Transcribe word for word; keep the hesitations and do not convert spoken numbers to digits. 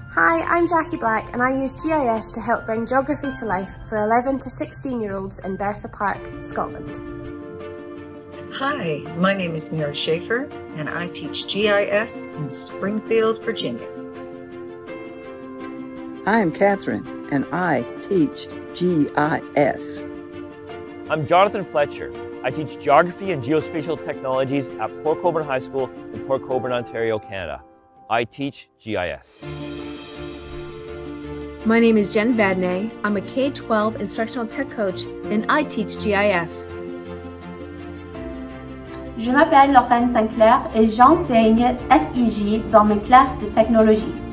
Hi, I'm Jacquie Black and I use G I S to help bring geography to life for eleven to sixteen year olds in Bertha Park, Scotland. Hi, my name is Mary Schaefer and I teach G I S in Springfield, Virginia. I'm Kathryn and I teach G I S. I'm Jonathan Fletcher. I teach Geography and Geospatial Technologies at Port Colborne High School in Port Colborne, Ontario, Canada. I teach G I S. My name is Jen Vadnais. I'm a K twelve instructional tech coach and I teach G I S. Je m'appelle Lauren Sinclair et j'enseigne S I G dans mes classes de technologie.